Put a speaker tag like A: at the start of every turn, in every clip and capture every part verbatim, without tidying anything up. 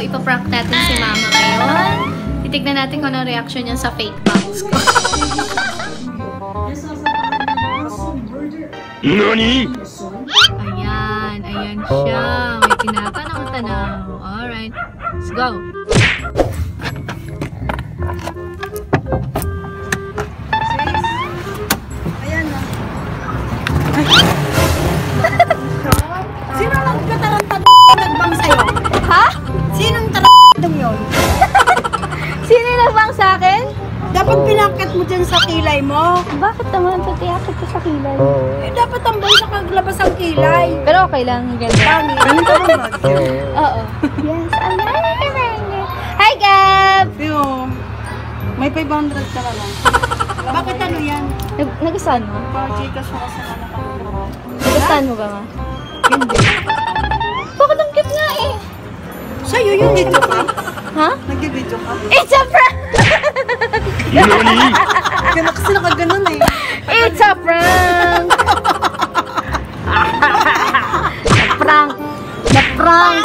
A: ipaprank natin si Mama ngayon. Titignan natin kung ano reaction niya sa fake bangs ko.
B: Nani?
A: Ayan, ayan siya. May tinatanaw-tanaw. Alright, let's go.
C: Ayan na. Ay. Sino nagkatarantad nagbang sa'yo?
A: Ha?
C: Sinong tarantadong yun?
A: Sino yung nagbang sa akin?
C: Dapat pinakit mo dyan sa kilay mo.
A: Bakit naman patiyakit ko sa kilay?
C: Eh, dapat ang sa kaglabas ang kilay.
A: Pero okay lang, ganyan.
C: Pangit. Ganun ka ba?
A: Oo. Yes, I like it. Hi, Gab!
C: Yung, may five hundred ka na lang. Bakit ano yan?
A: Nag nagustuhan mo?
C: Pa-Gcash mo kasi na nakalimutan.
A: Nagustuhan mo ba, Ma?
C: Hindi.
A: Bakit ang cute nga eh?
C: Sa'yo yung video ka?
A: Ha?
C: Nag-video ka?
A: It's a prank!
B: Nani?
C: Kaya kasi nakaganon eh.
A: It's a prank! Na-prank! Na-prank!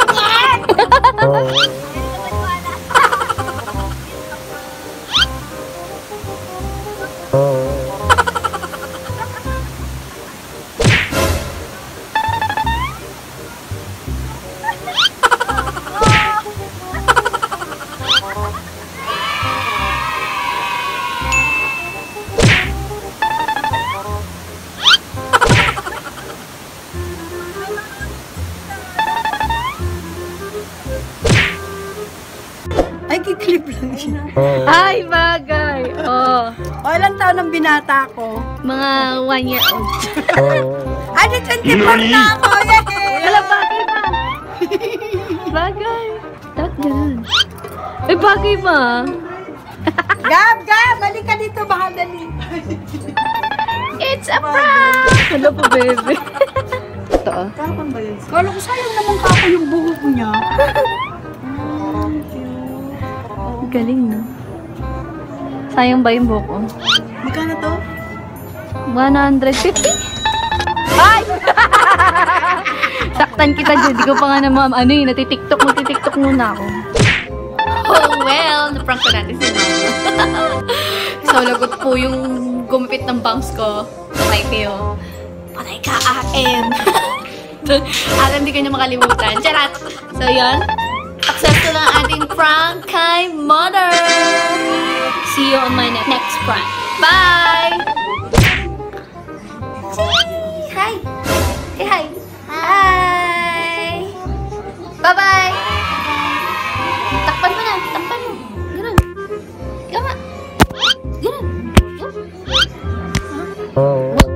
C: Ay, kiklip lang siya.
A: Ay, bagay! Oh,
C: O, ilang taon ang binata ko?
A: mga one year old.
C: Ay, di twenty-four na ako! Yay!
A: Wala, bagay ba? Bagay. Dapat ganun. Ay, bagay ba?
C: Gab, Gab! Balik ka dito, baka dali.
A: It's a prank! Hello po, baby. Ito ah.
C: Kapan ba yun? Kala ko sayang naman kako yung buhok niya.
A: Galing, no? Sayang ba yung buhok ko?
C: Magkano to?
A: one hundred fifty? Ay! Saktan kita dyan. Di ko pa nga naman, ano yun, natitiktok mo, titiktok muna ako. Oh, well, naprank ko natin si Mama. So, lagot po yung gumipit ng bangs ko. Patay kayo. Patay ka, A M. At hindi ko niya makalimutan. Charat! So, yan. Successful ang ating prank kay Mother. See you on my ne next prank. Bye! Hi! Say hi! Hi! Bye-bye! Takpan mo na! Takpan mo! Ganun! Ikaw nga! Ganun! Huh?